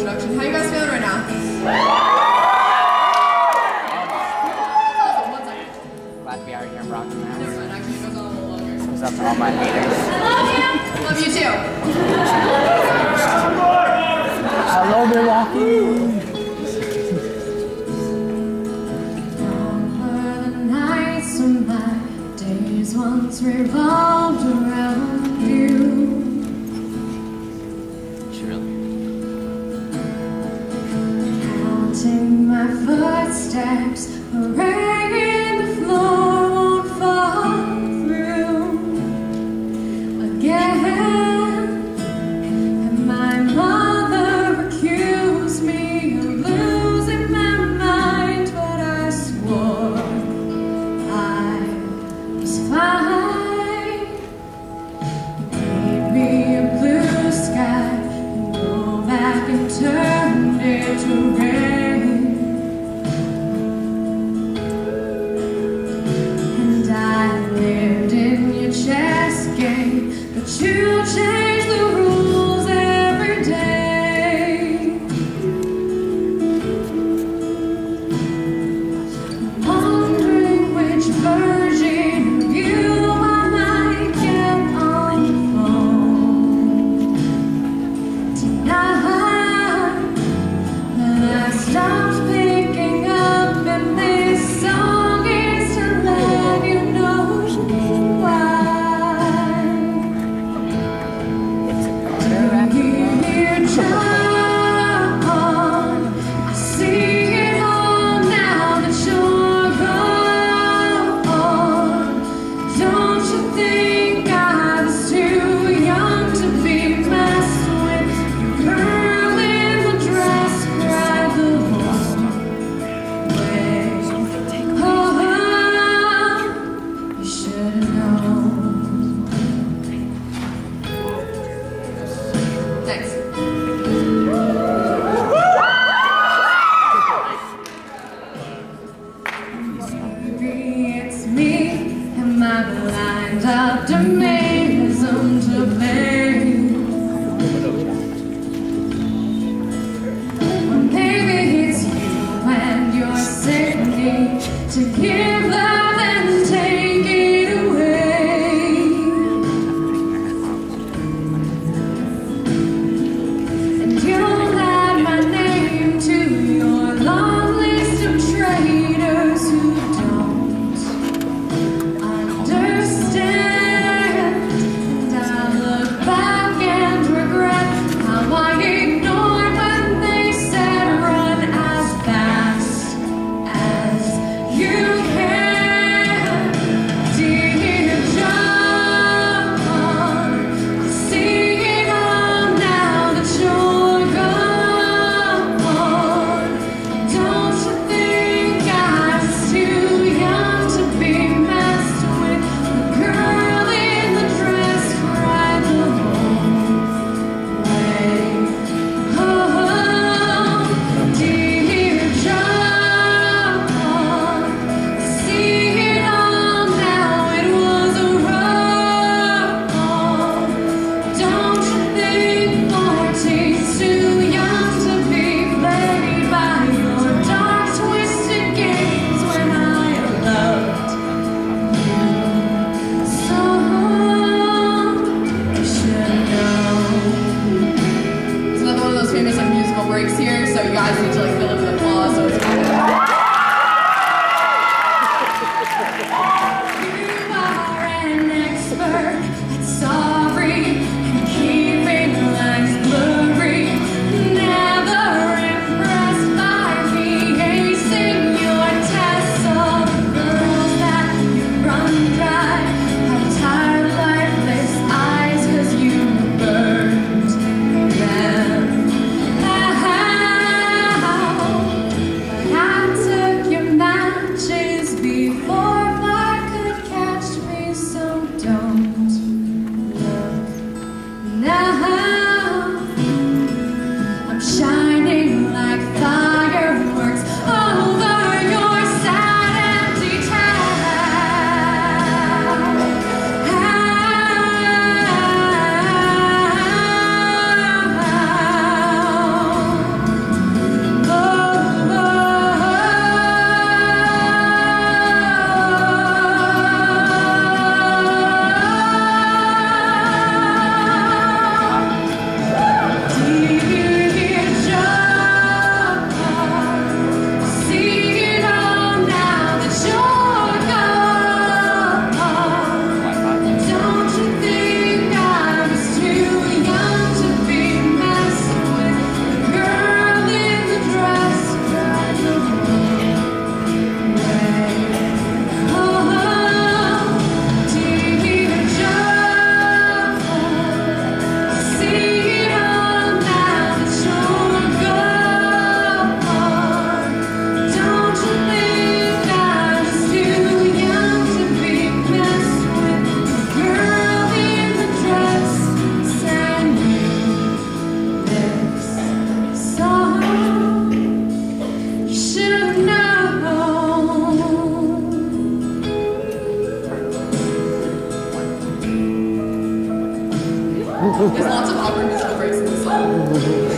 introduction. How you guys feeling right now? Glad to be out here in Brockton, Mass. Never mind, actually it goes on a little longer. This was up to all my haters. Love you too. Hello, Milwaukee. Long were the nights when my days once revolved around you. Counting my footsteps, a rain in the floor won't fall through again. And my mother accused me of losing my mind, but I swore I was fine. Gave me a blue sky and go back and turned it to rain. And I lived in your chess game, but you changed the rules every day. Wondering which version of you I might get on the phone tonight. And I stopped picking up, and this song is to let you know why. Dear John, I see it all now that you're gone. Don't you think I was too young to be messed with? You girl in the dress cried the whole way. Oh, you should have known. Thanks. Maybe it's me and my blind optimism to blame. Or maybe it's you and your singing to give love and take it away. And There's lots of awkward musical breaks in this song.